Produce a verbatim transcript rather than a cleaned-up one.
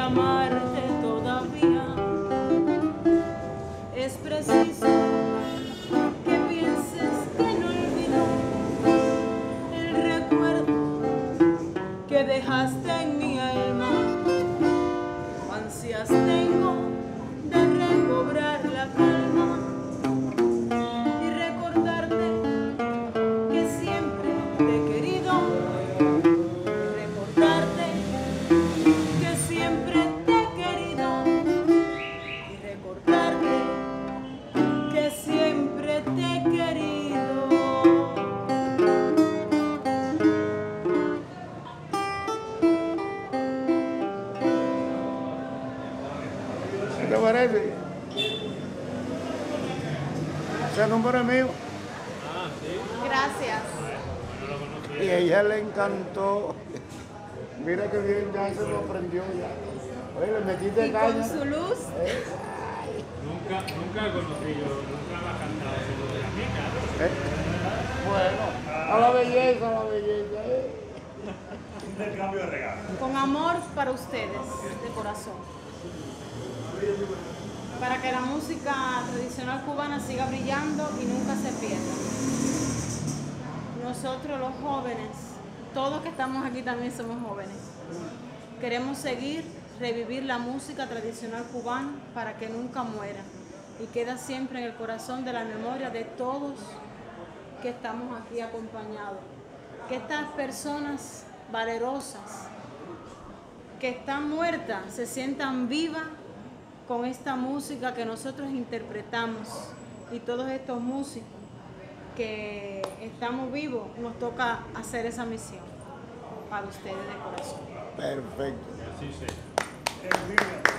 amarte todavía. Es preciso que pienses que no olvido el recuerdo que dejaste en mi alma. Ansias tengo de recobrar la calma y recordarte que siempre te he querido. Recordarte que siempre te he querido y recordarte que siempre te he querido. ¿Qué te parece? Ese número es mío. Gracias. Y a ella le encantó. Mira que bien, ya se lo aprendió ya. Oye, le metiste Y caña. con su luz, ¿Eh? Nunca, nunca conocí yo, nunca me ha cantado eso de la mica. ¿Eh? Bueno, a la belleza, a la belleza. ¿Eh? Intercambio de regalos. con amor para ustedes, de corazón. Para que la música tradicional cubana siga brillando y nunca se pierda. Nosotros los jóvenes, todos que estamos aquí también somos jóvenes, queremos seguir, revivir la música tradicional cubana para que nunca muera y queda siempre en el corazón de la memoria de todos que estamos aquí acompañados. Que estas personas valerosas que están muertas se sientan vivas con esta música que nosotros interpretamos, y todos estos músicos que estamos vivos nos toca hacer esa misión para ustedes de corazón. Perfecto. Así sea.